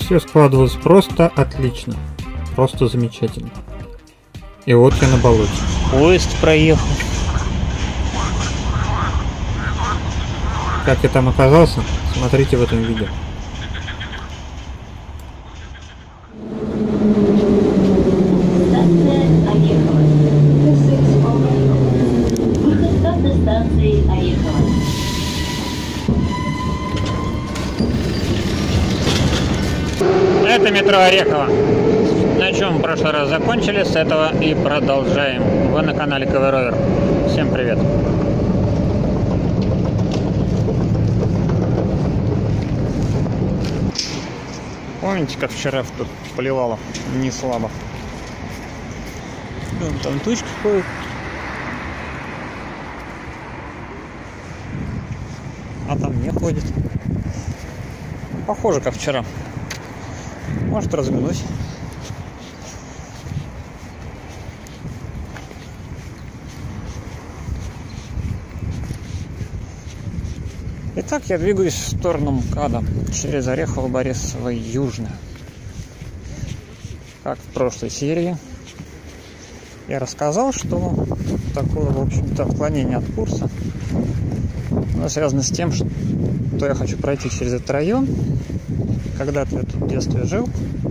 Все складывалось просто отлично. Просто замечательно. И вот я на болоте. Поезд проехал. Как я там оказался, смотрите в этом видео. Это метро Орехово. На чем в прошлый раз закончили, с этого и продолжаем. Вы на канале КВ Ровер. Всем привет. Помните, как вчера тут поливало? Не слабо. Вон там тучки ходят. А там не ходит. Похоже, как вчера. Может, разминусь. Итак, я двигаюсь в сторону МКАДа через Орехово, Борисово, Южное. Как в прошлой серии я рассказал, что такое, в общем-то, отклонение от курса, оно связано с тем, что я хочу пройти через этот район. Когда-то я тут в детстве жил.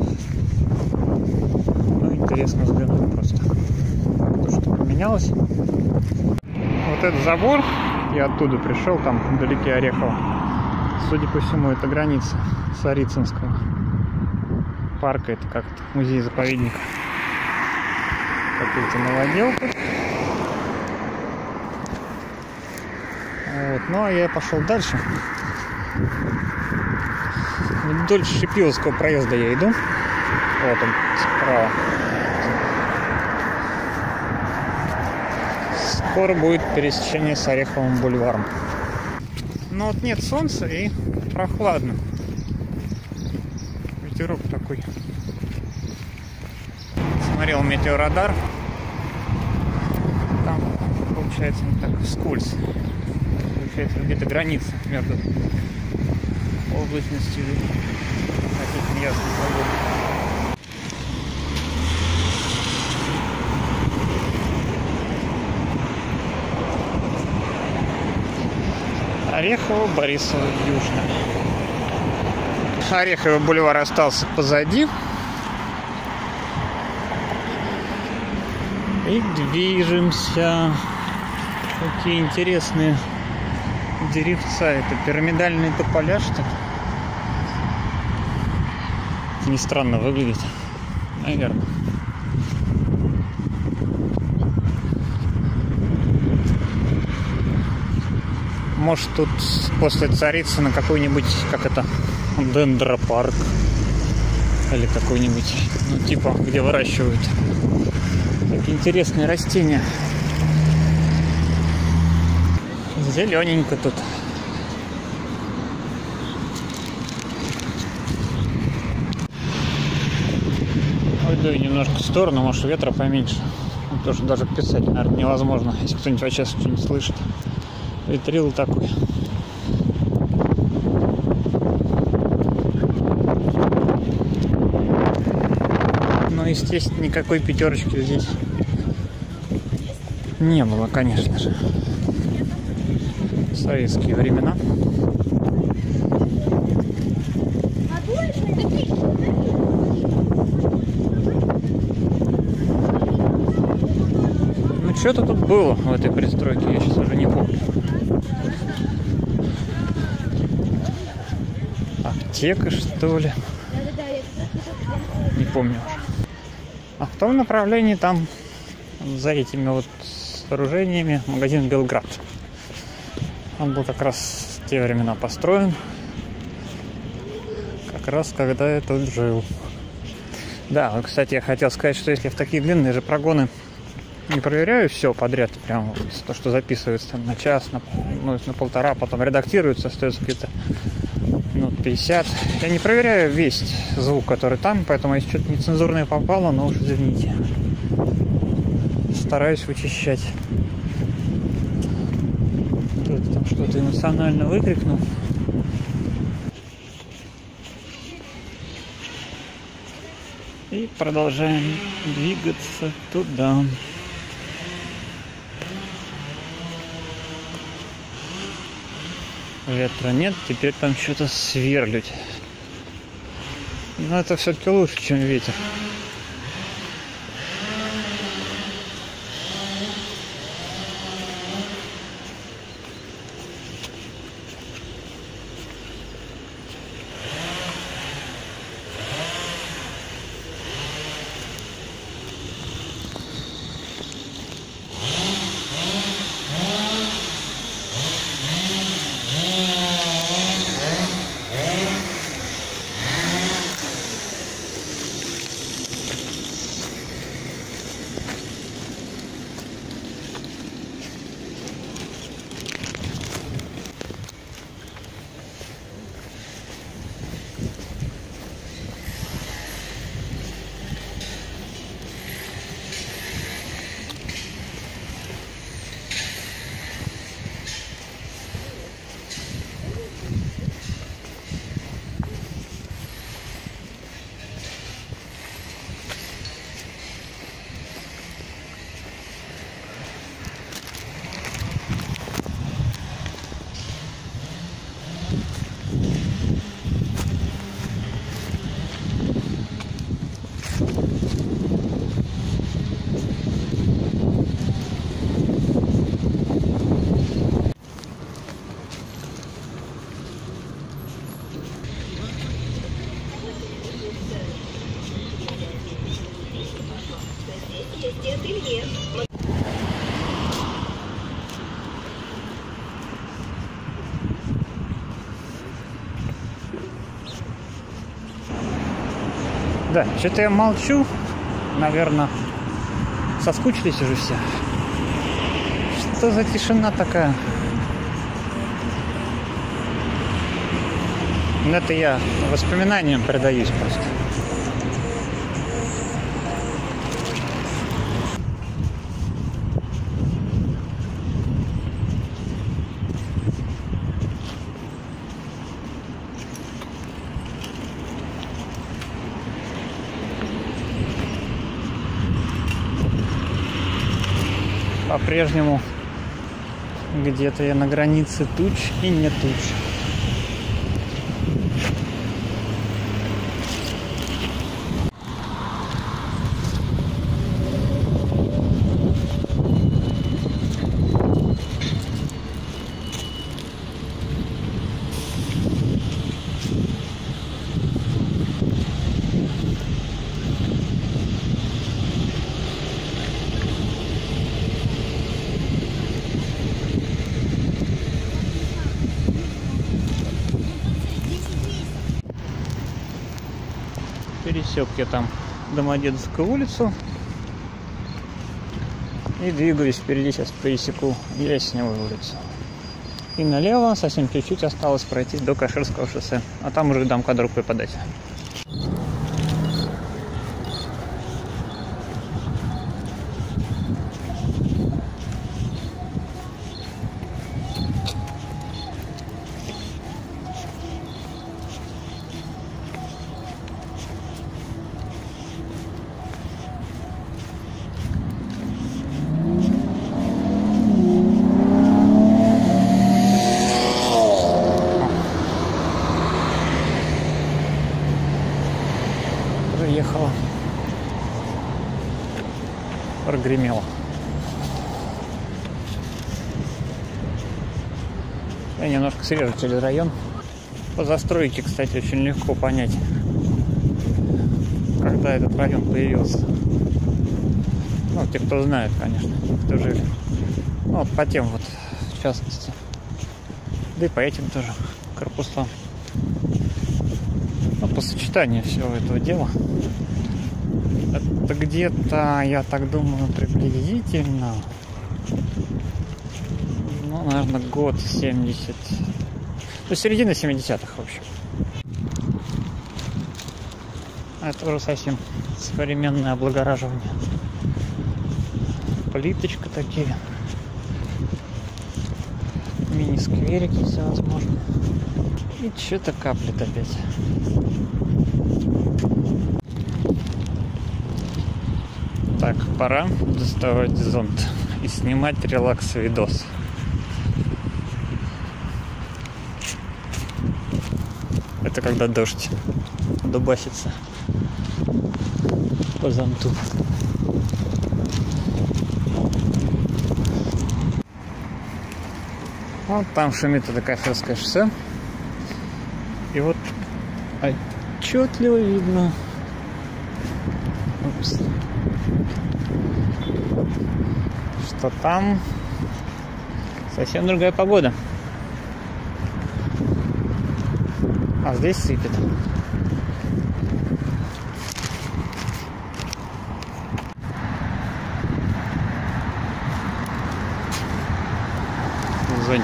Ну, интересно взглянуть просто, как что поменялось. Вот этот забор, я оттуда пришел, там вдалеке Орехово. Судя по всему, это граница Царицынского парка. Это как-то музей-заповедник. Какой-то новоделка. Вот. Ну, а я пошел дальше. Вдоль Шипиловского проезда я иду. Вот он, справа. Скоро будет пересечение с Ореховым бульваром. Но вот нет солнца и прохладно. Ветерок такой. Смотрел метеорадар. Там получается не так вскользь. Получается где-то граница между облачностью и какой-то неясной погодой. Орехово, Борисово, Южное. Ореховый бульвар остался позади. И движемся. Какие интересные деревца. Это пирамидальные тополя, что ли? Не странно выглядит. Наверное. Может, тут после Царицына какой-нибудь, как это, дендропарк. Или какой-нибудь, ну, типа, где выращивают такие интересные растения. Зелененько тут. Уйду немножко в сторону, может, ветра поменьше. Потому что даже писать, наверное, невозможно, если кто-нибудь вообще что-нибудь слышит. Ветрил такой. Но, естественно, никакой пятерочки здесь не было, конечно же. В советские времена. Ну, что-то тут было в этой пристройке, я сейчас уже не помню. Аптека, что ли? Не помню уже. А в том направлении там, за этими вот сооружениями, магазин «Белград». Он был как раз в те времена построен. Как раз когда я тут жил. Да, вот, кстати, я хотел сказать, что если в такие длинные же прогоны не проверяю все подряд, прям вот, то, что записывается на час, на полтора, потом редактируется, остается где-то минут 50. Я не проверяю весь звук, который там, поэтому если что-то нецензурное попало, ну уж извините. Стараюсь вычищать. Кто-то там что-то эмоционально выкрикнул. И продолжаем двигаться туда. Ветра нет, теперь там что-то сверлить. Но это все-таки лучше, чем ветер. Да, что-то я молчу. Наверное, соскучились уже все. Что за тишина такая? Это я воспоминаниям предаюсь просто. По-прежнему где-то я на границе туч и не туч. Пересек я там Домодедовскую улицу и двигаюсь впереди, сейчас пересеку Ясневую улицу. И налево совсем чуть-чуть осталось пройти до Каширского шоссе, а там уже дам кадр рукой подать. Приехала. Прогремело. Я немножко срежу через район. По застройке, кстати, очень легко понять, когда этот район появился. Ну, те, кто знает, конечно, кто жили. Ну, вот по тем вот, в частности. Да и по этим тоже корпусам. Ну, по сочетанию всего этого дела. Это где-то, я так думаю, приблизительно, ну, наверное, год 70, до середины 70-х, в общем. Это уже совсем современное облагораживание. Плиточка такие, мини-скверики всевозможные. И что-то каплет опять. Так, пора доставать зонт и снимать релакс-видос. Это когда дождь дубасится по зонту. Вот там шумит это Кафирское шоссе. И вот отчетливо видно, что там совсем другая погода. А здесь сыпет. Зонтик.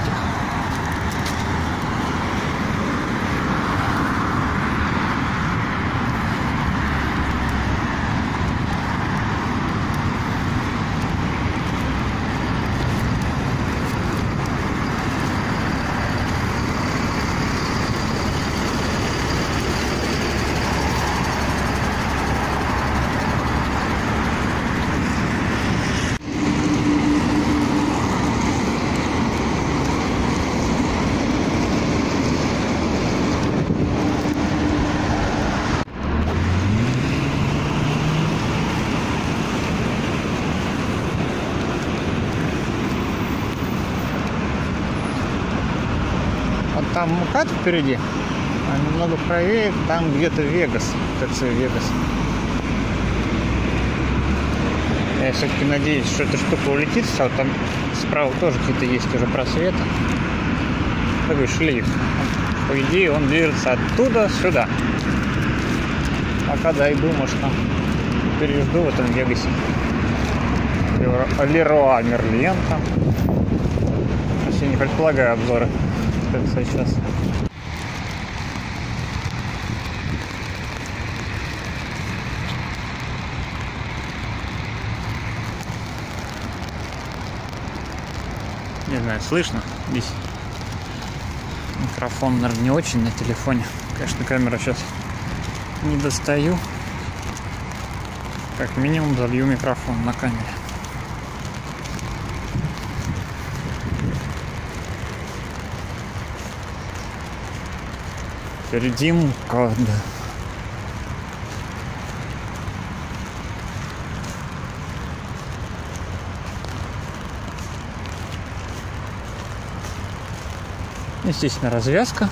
Там МКАД впереди, а немного правее, там где-то Вегас, ТЦ Вегас. Я все-таки надеюсь, что эта штука улетит, а вот там справа тоже какие-то есть уже просветы. Такой шлейф. По идее он движется оттуда сюда. Пока дойду, может там пережду в этом Вегасе. Леруа Мерлен там. Вообще не предполагаю обзоры. Сейчас. Не знаю, слышно здесь. Микрофон, наверное, не очень на телефоне. Конечно, камеру сейчас не достаю. Как минимум залью микрофон на камере. Впереди МКАД. Естественно, развязка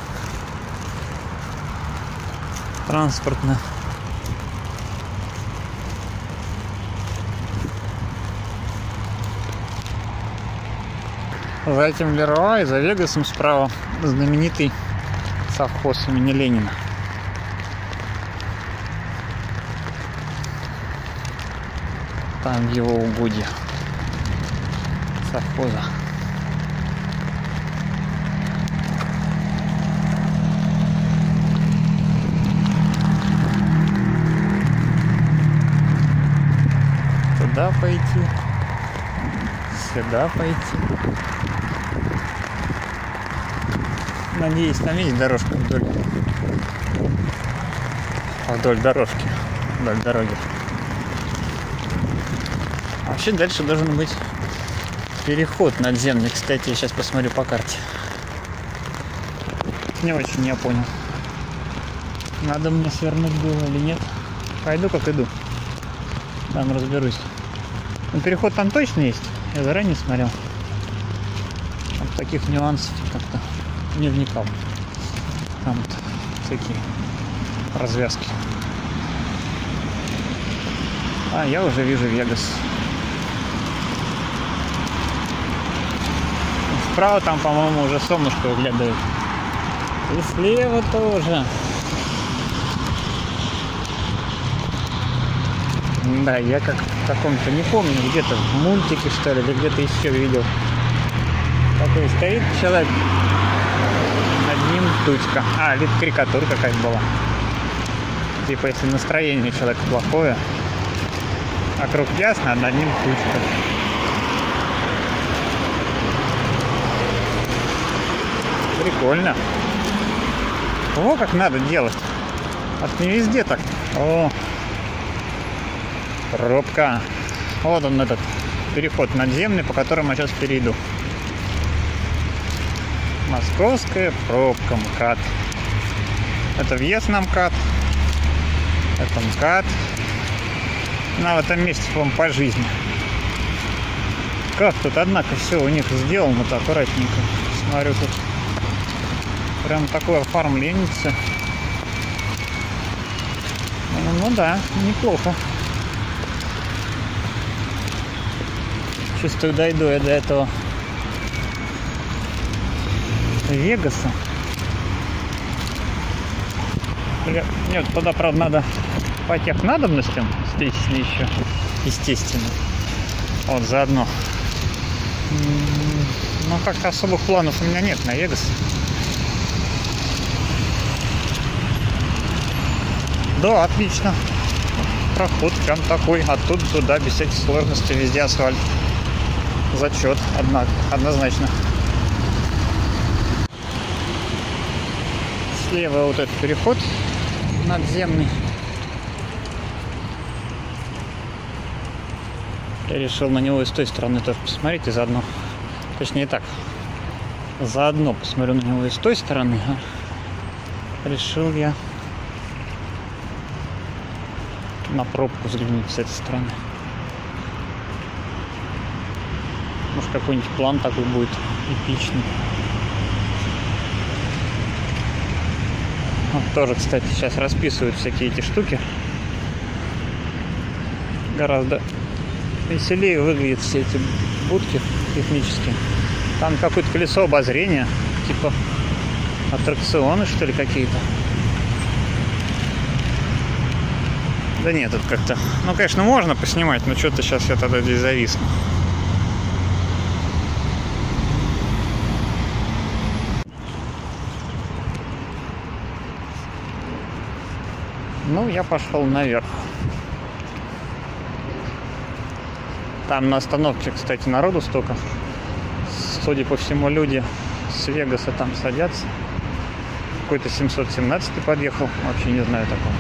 транспортная. За этим Леруа и за Вегасом справа знаменитый совхоз имени Ленина. Там его угодья совхоза. Туда пойти, сюда пойти. Надеюсь, там есть дорожка вдоль дорожки, вдоль дороги. Вообще дальше должен быть переход надземный. Кстати, я сейчас посмотрю по карте. Не очень я понял. Надо мне свернуть было или нет. Пойду как иду. Там разберусь. Но переход там точно есть. Я заранее смотрел. От таких нюансов как-то не вникал. Там вот всякие развязки. А, я уже вижу Вегас. Справа там, по-моему, уже солнышко выглядывает. И слева тоже. Да, я как в каком-то, не помню, где-то в мультике, что ли, или где-то еще видел. Такой стоит человек, над ним тучка. А, или карикатура какая-то была. Типа, если настроение у человека плохое, вокруг ясно, а над ним тучка. Прикольно. О, как надо делать. А не везде так. О, пробка. Вот он, этот переход надземный, по которому я сейчас перейду. Московская пробка, МКАД. Это въезд на МКАД. Это МКАД. На в этом месте, по-моему, по жизни. Как тут, однако, все у них сделано-то аккуратненько. Смотрю, тут прям такое оформление. Ну да, неплохо. Чувствую, дойду я до этого Вегаса. Нет, туда, правда, надо по технадобностям, еще, естественно. Вот, заодно. Но как-то особых планов у меня нет на Вегас. Да, отлично. Проход прям такой, оттуда туда, без всяких сложностей, везде асфальт. Зачет, однозначно. Слева вот этот переход надземный. Я решил на него и с той стороны тоже посмотреть, и заодно, точнее так, заодно посмотрю на него и с той стороны. Решил я на пробку взглянуть с этой стороны. Может, какой-нибудь план такой будет эпичный. Вот тоже, кстати, сейчас расписывают всякие эти штуки. Гораздо веселее выглядят все эти будки технические. Там какое-то колесо обозрения, типа аттракционы, что ли, какие-то. Да нет, тут как-то... Ну, конечно, можно поснимать, но что-то сейчас я тогда здесь зависну. Ну, я пошел наверх. Там на остановке, кстати, народу столько. Судя по всему, люди с Вегаса там садятся. Какой-то 717 подъехал. Вообще не знаю такого.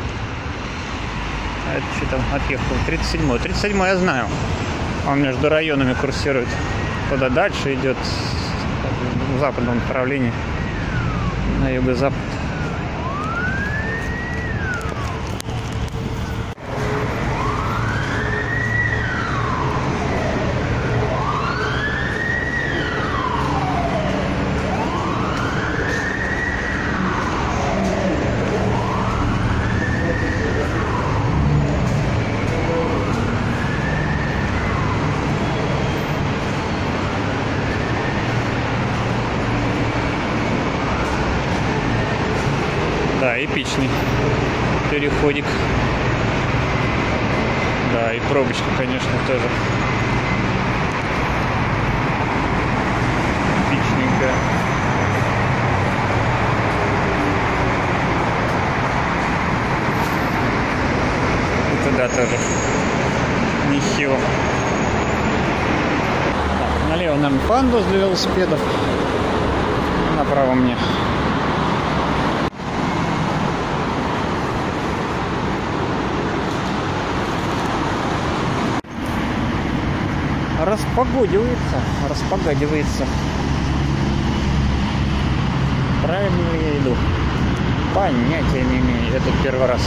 А это что там отъехал? 37-й. 37-й я знаю. Он между районами курсирует. Куда дальше идет в западном направлении. На юго-запад. Да, эпичный переходик. Да, и пробочка, конечно, тоже эпичненькая. И туда тоже нехило. Так, налево, наверное, пандус для велосипедов. Направо мне распогодивается. Правильно ли я иду? Понятия не имею. Это первый раз.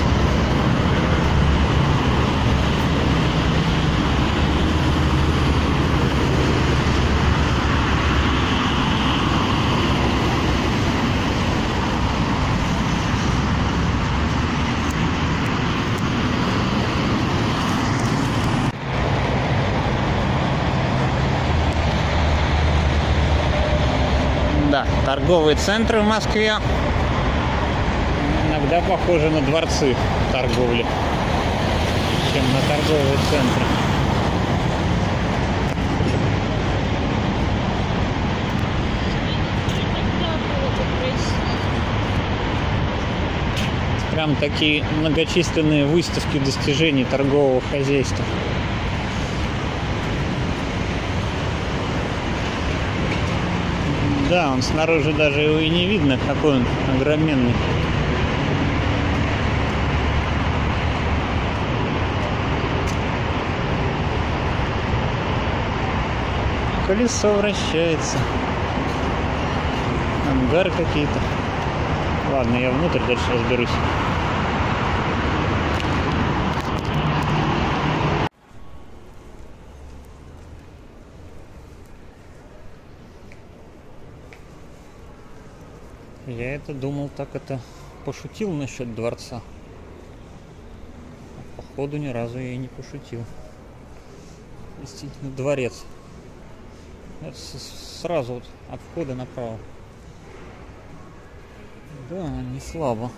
Да, торговые центры в Москве иногда похожи на дворцы торговли, чем на торговые центры. Прям такие многочисленные выставки достижений торгового хозяйства. Да, он снаружи даже его и не видно, какой он огроменный. колесо вращается. Ангары какие-то. Ладно, я внутрь дальше разберусь. Я это думал, так это пошутил насчет дворца. А походу ни разу я и не пошутил. Действительно, дворец. Это сразу вот от входа направо. Да, не слабо.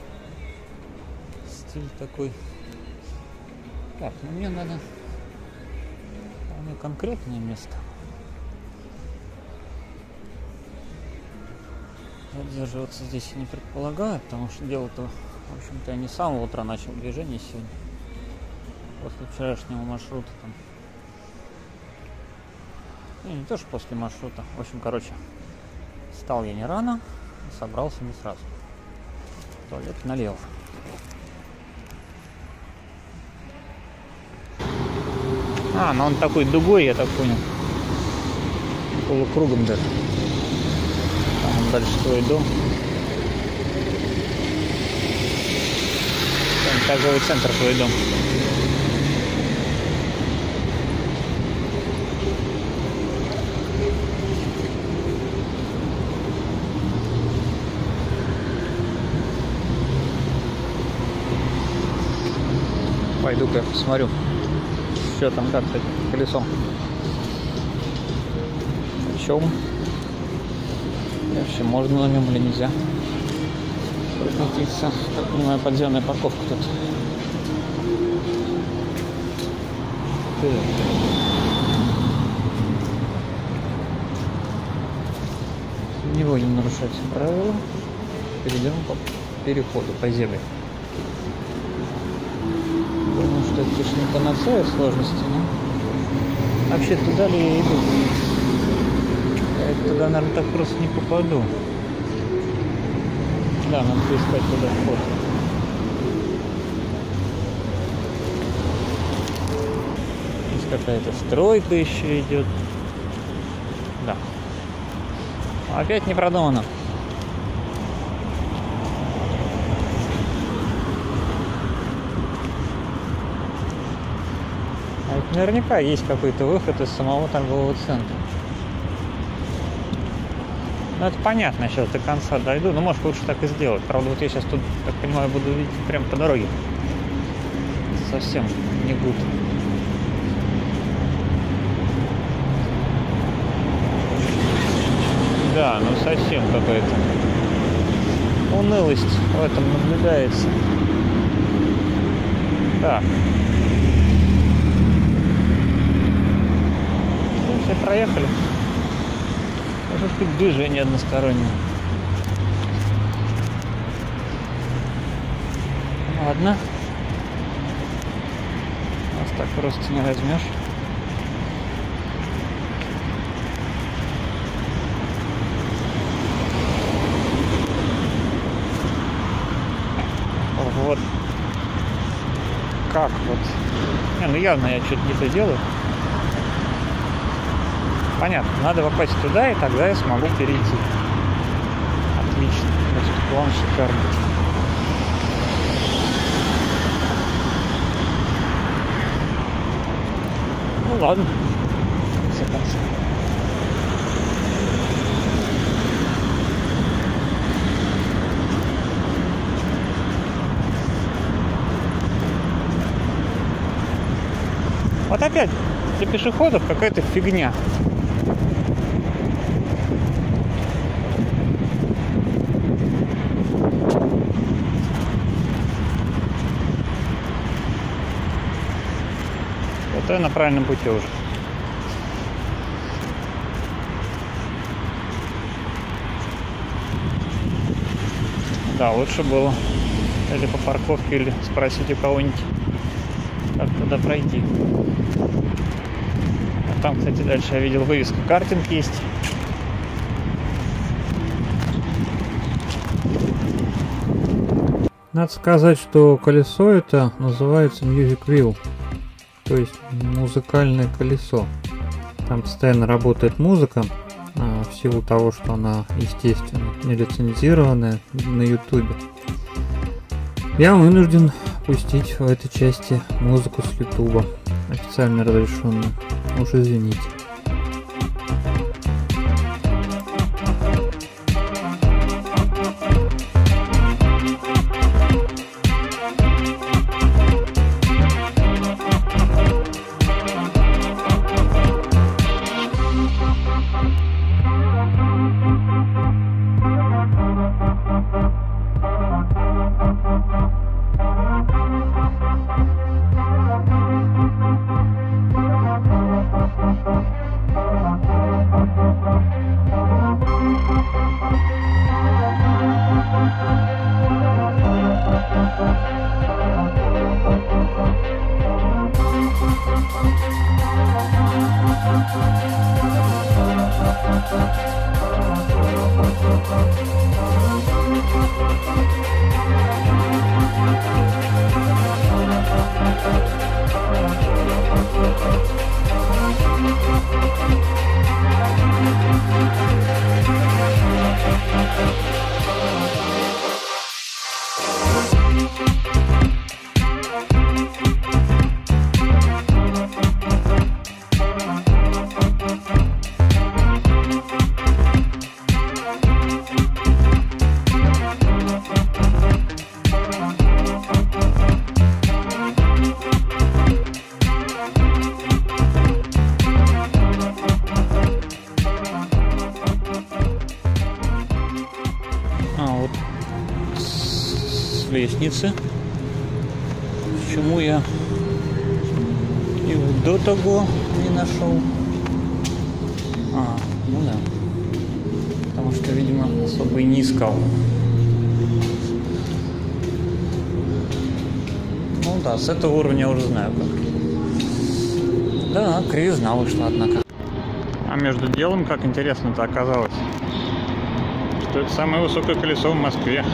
Стиль такой. Так, ну мне надо вполне конкретное место. Задерживаться здесь я не предполагаю, потому что дело-то, в общем-то, я не с самого утра начал движение сегодня. После вчерашнего маршрута там. Не то, что после маршрута. В общем, короче, встал я не рано и собрался не сразу. Туалет налево. А, ну он такой дугой, я так понял. Полукругом даже. Там дальше твой дом. Там торговый центр твой дом. Пойду-ка я посмотрю, что там как с этим колесом. Почем? Вообще можно на нем или нельзя прокатиться? Так понимаю, подземная парковка тут. Него не нарушать правила. Перейдем по переходу по зебре. Думаю, что это лишь не панацея сложности, но вообще туда ли я иду? Я туда, наверное, так просто не попаду. Да, надо поискать туда вход. Здесь какая-то стройка еще идет. Да. Опять не продумано. А ведь наверняка есть какой-то выход из самого торгового центра. Ну это понятно, сейчас до конца дойду. Ну может лучше так и сделать. Правда, вот я сейчас тут, так понимаю, буду видеть прямо по дороге. Совсем не гуд. Да, ну совсем какая-то унылость в этом наблюдается. Так. Ну, все проехали. Может быть, движение одностороннее. Ладно. Нас так просто не возьмешь. Вот. Как вот? Не, ну явно я что-то не то делаю. Понятно, надо попасть туда, и тогда я смогу перейти. Отлично. Значит, план шикарный. Ну ладно. Все конца. Вот опять для пешеходов какая-то фигня. Вот я на правильном пути уже. Да, лучше было или по парковке, или спросить у кого-нибудь, как туда пройти. А там, кстати, дальше я видел вывеску, картинг есть. Надо сказать, что колесо это называется Music Wheel, то есть музыкальное колесо. Там постоянно работает музыка, в силу того, что она, естественно, не лицензированная на ютубе. Я вынужден пустить в этой части музыку с ютуба, официально разрешенную. Уж извините. Лестницы. Почему я и до того не нашел? Ну да. Потому что, видимо, особо и не искал. Ну да, с этого уровня я уже знаю как. Да, кривизна вышла, однако. А между делом, как интересно-то оказалось, что это самое высокое колесо в Москве.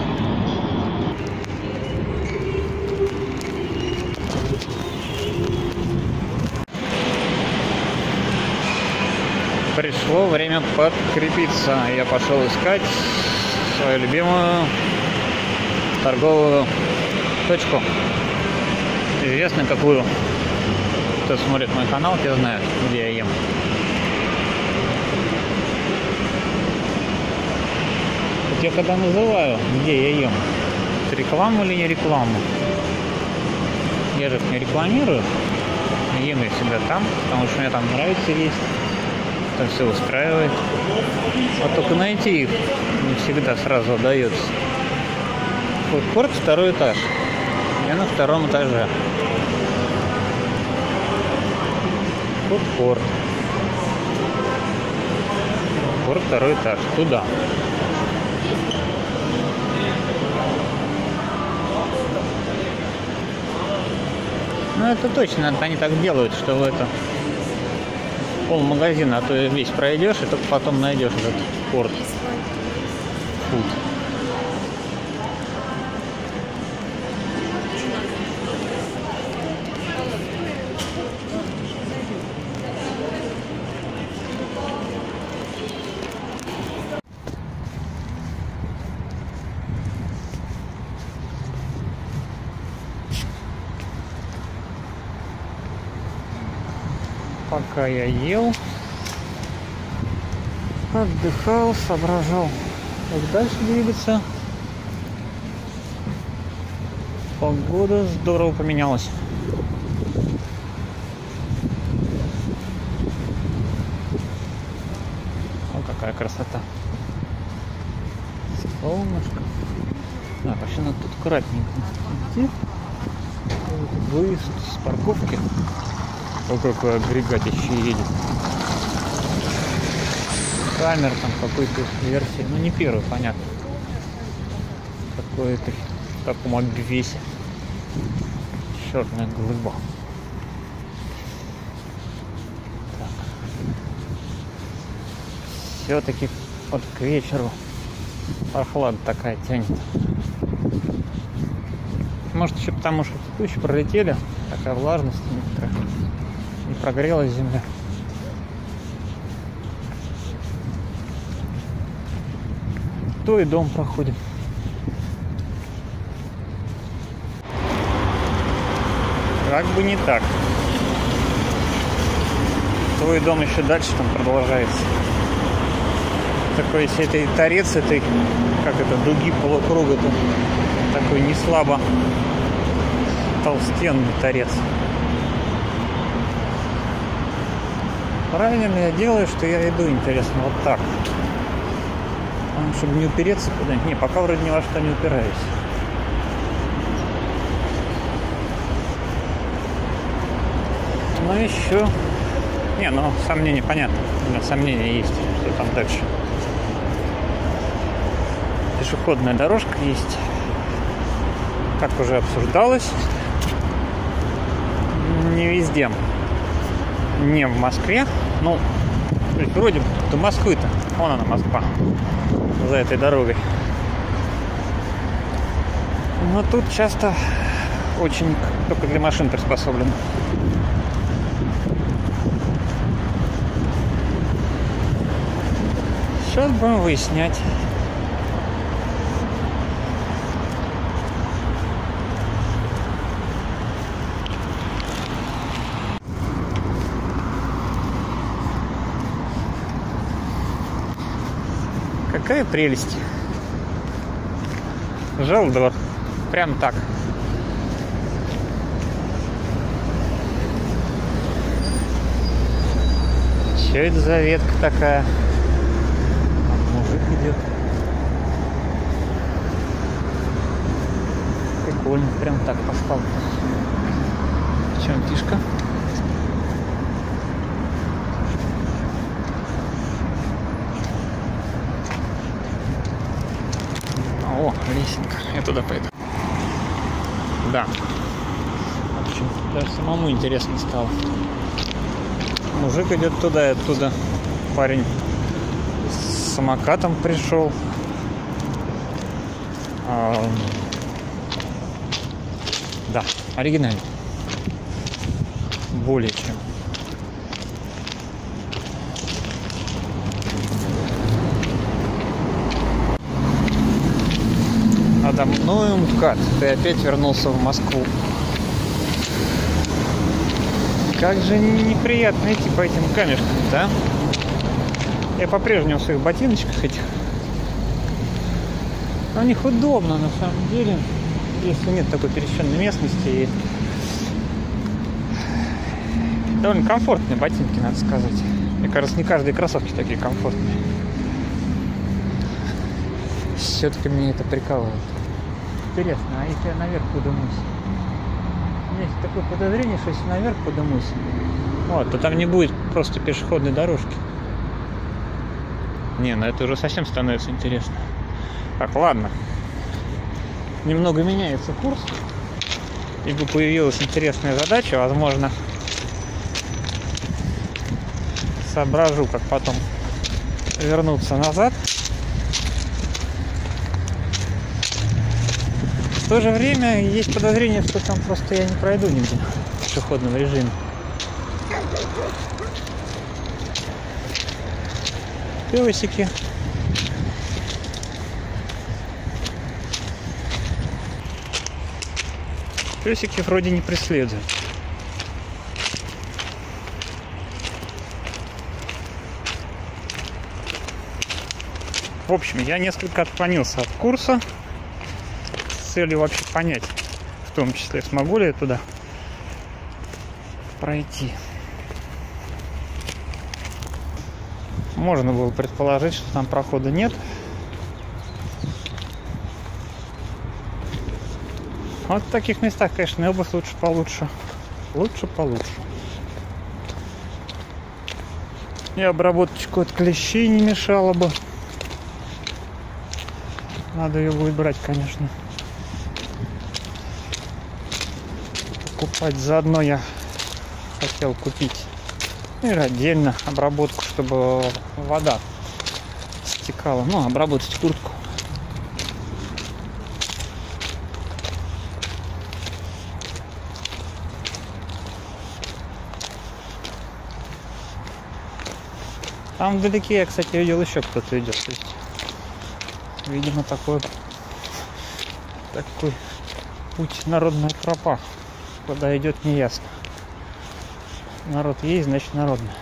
Пришло время подкрепиться. Я пошел искать свою любимую торговую точку. Известно какую. Кто смотрит мой канал, те знают, где я ем. Вот я когда называю, где я ем, это рекламу или не рекламу? Я же их не рекламирую. Ем я всегда там, потому что мне там нравится есть. Там все устраивает. А только найти их не всегда сразу удается. Фудкорт, второй этаж. Я на втором этаже. Фудкорт. Фудкорт, второй этаж. Туда. Ну это точно, они так делают, что в это полмагазина, а то весь пройдешь и только потом найдешь этот порт. Фуд. Пока я ел, отдыхал, соображал, как дальше двигаться. Погода здорово поменялась. О, какая красота. Солнышко. Вообще надо тут аккуратненько идти. Выезд с парковки. О, какой агрегатище едет. Камер там какой-то версии. Ну, не первый, понятно. Какой-то в таком обвесе. Черная глыба. Так. Все-таки вот к вечеру прохлада такая тянет. Может, еще потому, что тучи пролетели. Такая влажность некоторая. Не прогрелась земля. Твой дом проходим. Как бы не так. Твой дом еще дальше там продолжается. Такой, если это и торец, этой, как это, дуги полукруга-то, такой не слабо толстенный торец. Правильно я делаю, что я иду, интересно, вот так. Чтобы не упереться куда-нибудь. Не, пока вроде ни во что не упираюсь. Ну еще... Не, ну сомнения понятно. У меня сомнения есть, что там дальше. Пешеходная дорожка есть. Как уже обсуждалось. Не везде. Не в Москве. Ну, вроде до Москвы-то. Вон она, Москва. За этой дорогой. Но тут часто очень только для машин приспособлено. Сейчас будем выяснять. Какая прелесть. Желдор. Прям так. Что это за ветка такая? Мужик идет. Прикольно. Прям так по асфальту. В чем фишка? О, лесенка. Я туда пойду. Да. В общем, даже самому интересно стало. Мужик идет туда и оттуда. Парень с самокатом пришел. Да, оригинально. Более чем. Надо мною МКАД. Ты опять вернулся в Москву. Как же неприятно идти по этим камешкам, да? Я по-прежнему в своих ботиночках этих. На них удобно, на самом деле. Если нет такой пересеченной местности. И довольно комфортные ботинки, надо сказать. Мне кажется, не каждые кроссовки такие комфортные. Все-таки меня это прикалывает. Интересно, а если я наверх подымусь? У меня есть такое подозрение, что если наверх подымусь, вот, то там не будет просто пешеходной дорожки. Не, ну это уже совсем становится интересно. Так, ладно. Немного меняется курс. Ибо появилась интересная задача, возможно, соображу, как потом вернуться назад. В то же время есть подозрение, что там просто я не пройду нигде в пешеходном режиме. Песики. Песики вроде не преследуют. В общем, я несколько отклонился от курса с целью вообще понять, в том числе, смогу ли я туда пройти. Можно было предположить, что там прохода нет. Вот в таких местах, конечно, обувь лучше получше. Лучше получше. И обработочку от клещей не мешало бы. Надо ее будет брать, конечно. Покупать заодно я хотел купить. Или отдельно обработку, чтобы вода стекала. Ну, обработать куртку. Там вдалеке я, кстати, видел еще кто-то идет. То есть Видимо, такой путь народная тропа. Куда идет, не ясно. Народ есть, значит народная.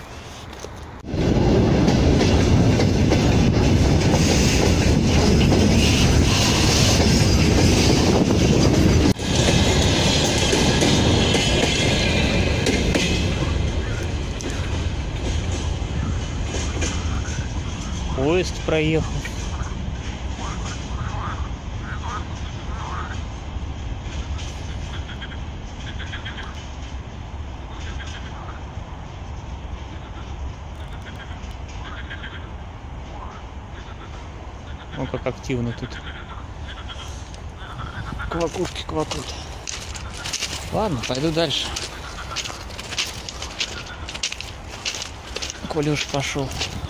Поезд проехал. О, как активно тут квакушки квакут. Ладно, пойду дальше. Коля уж пошел.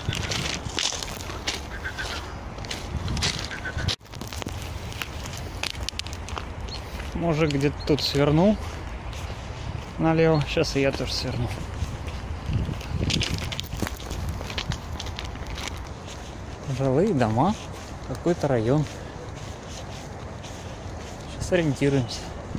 Может, где-то тут свернул налево. Сейчас и я тоже сверну. Жилые дома. Какой-то район. Сейчас ориентируемся.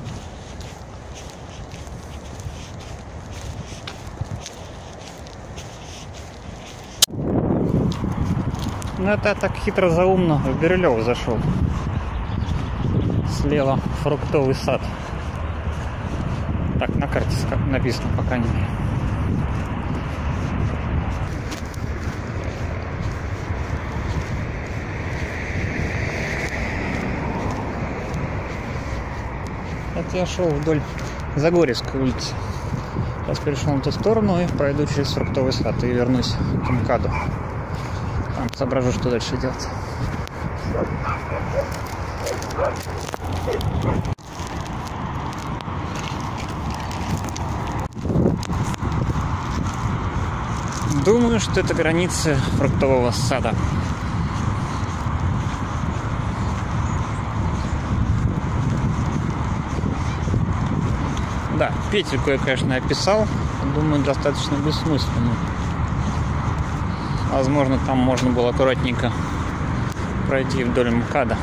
Ну, это я так хитро заумно в Бирюлёво зашел. Слева фруктовый сад. Так на карте написано, по крайней мере. Это я шел вдоль Загорьевской улицы. Сейчас перешел на ту сторону и пройду через фруктовый сад и вернусь к МКАДу. Там соображу, что дальше делать. Думаю, что это граница фруктового сада. Да, петельку я, конечно, описал. Думаю, достаточно бессмысленно. Возможно, там можно было аккуратненько пройти вдоль МКАДа.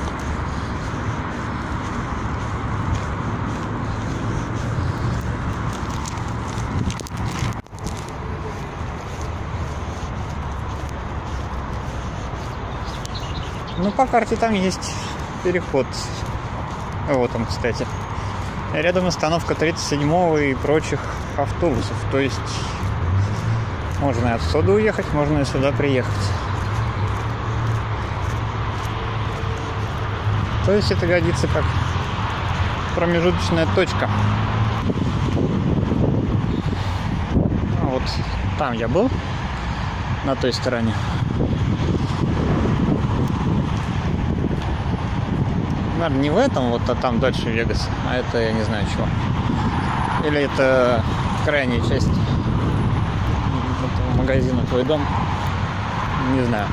Ну, по карте там есть переход. Вот он, кстати. Рядом остановка 37-го и прочих автобусов. То есть можно и отсюда уехать, можно и сюда приехать. То есть это годится как промежуточная точка. Вот там я был, на той стороне. Наверное, не в этом, вот, а там дальше Вегас. А это я не знаю чего. Или это крайняя часть этого магазина «Твой дом». Не знаю.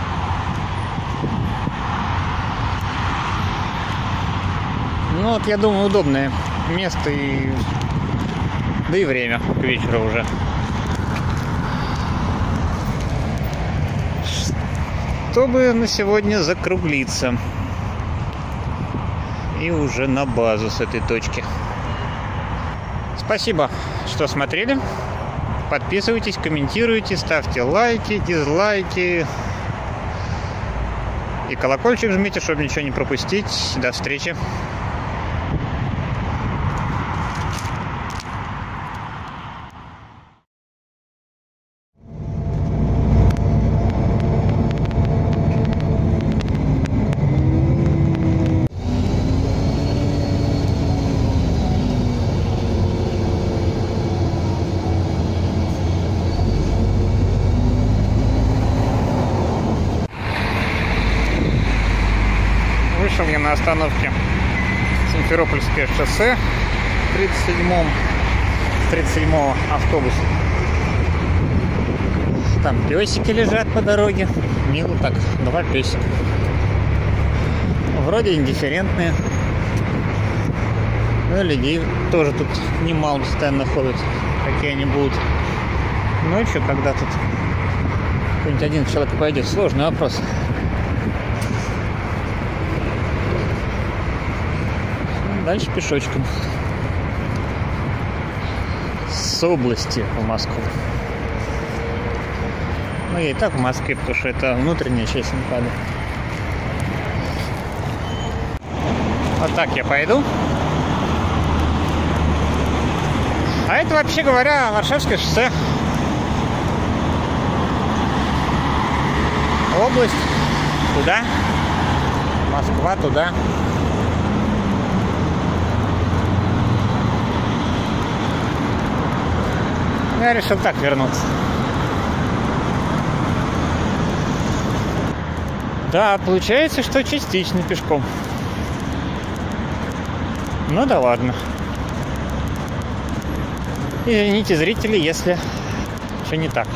Ну вот, я думаю, удобное место и... Да и время к вечеру уже. Чтобы на сегодня закруглиться. И уже на базу с этой точки. Спасибо, что смотрели. Подписывайтесь, комментируйте, ставьте лайки, дизлайки. И колокольчик жмите, чтобы ничего не пропустить. До встречи. Вышел я на остановке Симферопольское шоссе 37-го автобуса. Там песики лежат по дороге. Мило так, 2 песика. Вроде индифферентные. Но людей тоже тут немало постоянно ходят. Какие они будут ночью, когда тут какой-нибудь один человек пойдет. Сложный вопрос. Дальше пешочком. С области в Москву. Ну, я и так в Москве, потому что это внутренняя часть МКАДа. Вот так я пойду. А это, вообще говоря, Варшавское шоссе. Область туда. Москва туда. Я решил так вернуться. Да, получается, что частично пешком. Ну да ладно. Извините, зрители, если что не так.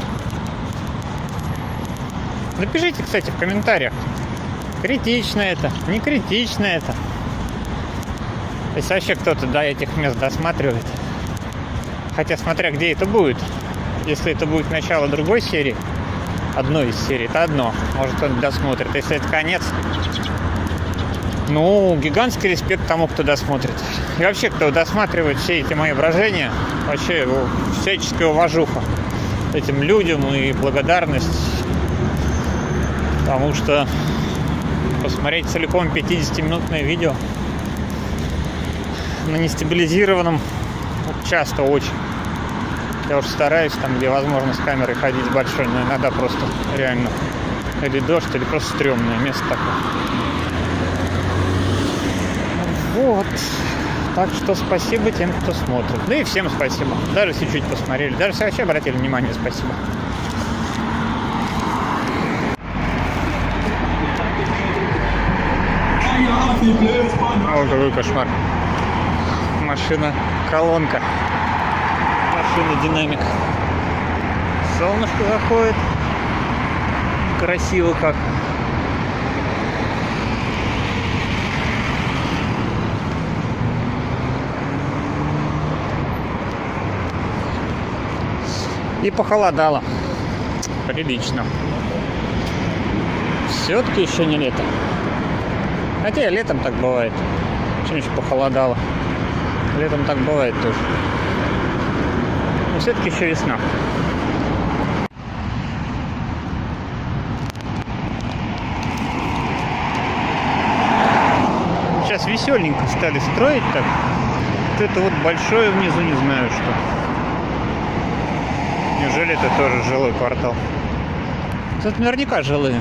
Напишите, кстати, в комментариях, критично это, не критично это. Если вообще кто-то до этих мест досматривает. Хотя смотря где это будет. Если это будет начало другой серии, одной из серий, это одно. Может, кто-то досмотрит. Если это конец, ну, гигантский респект тому, кто досмотрит. И вообще, кто досматривает все эти мои выражения, вообще всяческая уважуха этим людям и благодарность. Потому что посмотреть целиком 50-минутное видео на нестабилизированном часто очень. Я уж стараюсь там, где возможно, с камерой ходить с большой, но иногда просто реально или дождь, или просто стрёмное место такое. Вот. Так что спасибо тем, кто смотрит. Да и всем спасибо. Даже если чуть посмотрели. Даже если вообще обратили внимание, спасибо. О, какой кошмар. Машина-колонка. Машина-динамик. Солнышко заходит. Красиво как. И похолодало. Прилично. Все-таки еще не лето. Хотя летом так бывает. Чем еще похолодало. Летом так бывает тоже. Но все-таки еще весна. Сейчас веселенько стали строить так. Вот это вот большое внизу, не знаю что. Неужели это тоже жилой квартал? Тут наверняка жилые.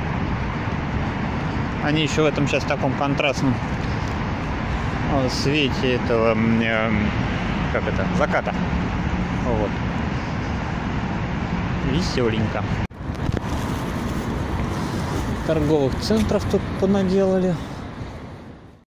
Они еще в этом сейчас таком контрастном свете этого, как это, заката. Вот. Веселенько. Торговых центров тут понаделали.